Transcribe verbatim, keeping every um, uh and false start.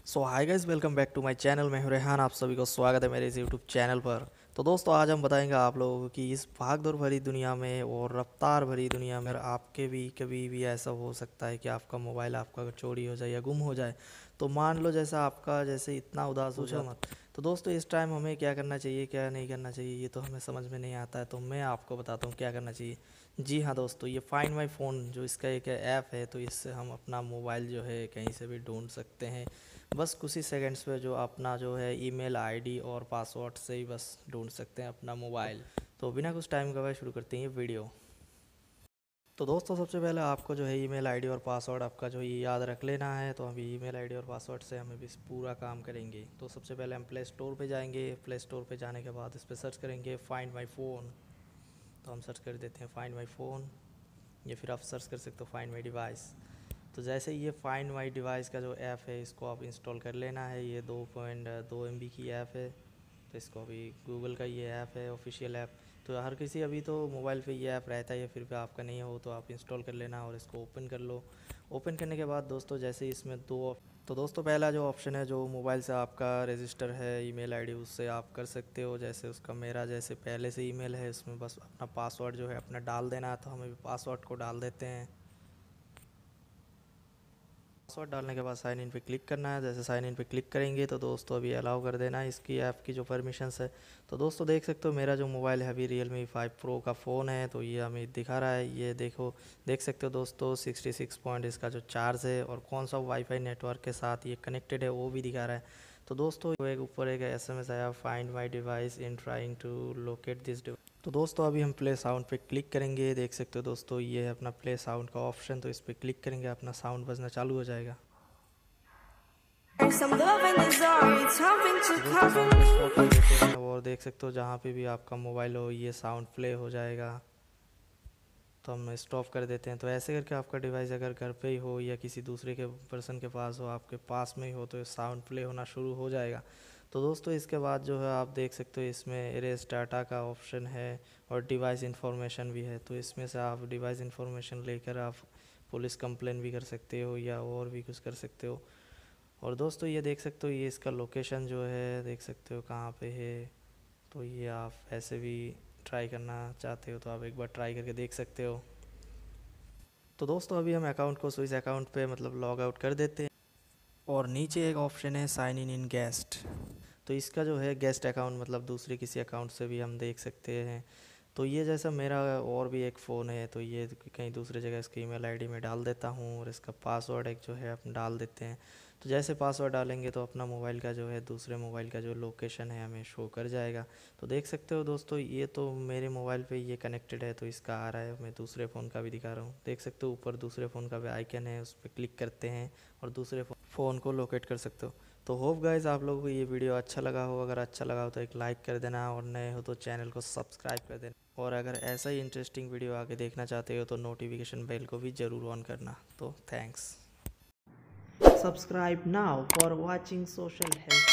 So hi guys, welcome back to my channel. मैं हूं रेहान, आप सभी को स्वागत है मेरे इस यूट्यूब चैनल पर। तो दोस्तों, आज हम बताएंगे आप लोगों को कि इस भाग दौड़ भरी दुनिया में और रफ्तार भरी दुनिया में आपके भी कभी भी ऐसा हो सकता है कि आपका मोबाइल आपका चोरी हो जाए या गुम हो जाए। तो मान लो जैसा आपका जैसे इतना उदास हो जाए मत। तो दोस्तों, इस टाइम हमें क्या करना चाहिए क्या नहीं करना चाहिए ये तो हमें समझ में नहीं आता है, तो मैं आपको बताता हूँ क्या करना चाहिए। जी हाँ दोस्तों, ये फाइंड माई फ़ोन जो इसका एक ऐप है, तो इससे हम अपना मोबाइल जो है कहीं से भी ढूंढ सकते हैं। बस कुछ ही सेकंड्स में जो अपना जो है ईमेल आईडी और पासवर्ड से ही बस ढूंढ सकते हैं अपना मोबाइल। तो बिना कुछ टाइम गवाए शुरू करते हैं ये वीडियो। तो दोस्तों, सबसे पहले आपको जो है ईमेल आईडी और पासवर्ड आपका जो ये याद रख लेना है। तो अभी ईमेल आईडी और पासवर्ड से हमें भी पूरा काम करेंगे। तो सबसे पहले हम प्ले स्टोर पे जाएंगे। प्ले स्टोर पे जाने के बाद इस पर सर्च करेंगे फाइंड माई फ़ोन। तो हम सर्च कर देते हैं फाइंड माई फ़ोन, या फिर आप सर्च कर सकते हो फाइंड माई डिवाइस। तो जैसे ये फाइंड माई डिवाइस का जो ऐप है इसको आप इंस्टॉल कर लेना है। ये दो पॉइंट दो एम बी की ऐप है। तो इसको अभी गूगल का ये ऐप है, ऑफिशियल ऐप। तो हर किसी अभी तो मोबाइल पे ये ऐप रहता है, या फिर भी आपका नहीं हो तो आप इंस्टॉल कर लेना और इसको ओपन कर लो। ओपन करने के बाद दोस्तों, जैसे इसमें दो तो दोस्तों पहला जो ऑप्शन है जो मोबाइल से आपका रजिस्टर है ईमेल आईडी, उससे आप कर सकते हो। जैसे उसका मेरा जैसे पहले से ईमेल है, उसमें बस अपना पासवर्ड जो है अपना डाल देना है। तो हमें भी पासवर्ड को डाल देते हैं। पासवर्ड डालने के बाद साइन इन पे क्लिक करना है। जैसे साइन इन पे क्लिक करेंगे तो दोस्तों अभी अलाउ कर देना है इसकी ऐप की जो परमिशंस है। तो दोस्तों देख सकते हो मेरा जो मोबाइल है अभी रियल मी फाइव प्रो का फ़ोन है। तो ये हमें दिखा रहा है, ये देखो देख सकते हो दोस्तों सिक्सटी सिक्स पॉइंट इसका जो चार्ज है और कौन सा वाईफाई नेटवर्क के साथ ये कनेक्टेड है वो भी दिखा रहा है। तो दोस्तों एक ऊपर एक एस एम एस आया, find my device in trying to locate this. तो दोस्तों अभी हम प्ले साउंड पे क्लिक करेंगे। देख सकते हो दोस्तों ये है अपना प्ले साउंड का ऑप्शन। तो इस पर क्लिक करेंगे, अपना साउंड बजना चालू हो जाएगा। Some love in the zone, it's something to तो दोस्तों cover साउंड को स्टॉप कर me. देते हैं और देख सकते हो जहाँ पे भी आपका मोबाइल हो ये साउंड प्ले हो जाएगा। तो हम स्टॉप कर देते हैं। तो ऐसे करके आपका डिवाइस अगर घर पे ही हो या किसी दूसरे के पर्सन के पास हो, आपके पास में ही हो, तो साउंड प्ले होना शुरू हो जाएगा। तो दोस्तों इसके बाद जो है आप देख सकते हो इसमें इरेज डाटा का ऑप्शन है और डिवाइस इन्फॉर्मेशन भी है। तो इसमें से आप डिवाइस इन्फॉर्मेशन लेकर आप पुलिस कंप्लेन भी कर सकते हो या और भी कुछ कर सकते हो। और दोस्तों ये देख सकते हो ये इसका लोकेशन जो है देख सकते हो कहाँ पे है। तो ये आप ऐसे भी ट्राई करना चाहते हो तो आप एक बार ट्राई करके देख सकते हो। तो दोस्तों अभी हम अकाउंट को स्विच अकाउंट पे मतलब लॉग आउट कर देते हैं और नीचे एक ऑप्शन है साइन इन इन गेस्ट। तो इसका जो है गेस्ट अकाउंट मतलब दूसरे किसी अकाउंट से भी हम देख सकते हैं। तो ये जैसा मेरा और भी एक फ़ोन है, तो ये कहीं दूसरी जगह इसकी ईमेल आईडी में डाल देता हूँ और इसका पासवर्ड एक जो है हम डाल देते हैं। तो जैसे पासवर्ड डालेंगे तो अपना मोबाइल का जो है दूसरे मोबाइल का जो लोकेशन है हमें शो कर जाएगा। तो देख सकते हो दोस्तों ये तो मेरे मोबाइल पे ये कनेक्टेड है तो इसका आ रहा है। मैं दूसरे फ़ोन का भी दिखा रहा हूँ, देख सकते हो ऊपर दूसरे फ़ोन का भी आइकन है, उस पर क्लिक करते हैं और दूसरे फ़ोन को लोकेट कर सकते हो। तो होप गाइस आप लोगों को ये वीडियो अच्छा लगा हो। अगर अच्छा लगा हो तो एक लाइक कर देना और नए हो तो चैनल को सब्सक्राइब कर देना। और अगर ऐसा ही इंटरेस्टिंग वीडियो आगे देखना चाहते हो तो नोटिफिकेशन बेल को भी ज़रूर ऑन करना। तो thanks. Subscribe now for watching social health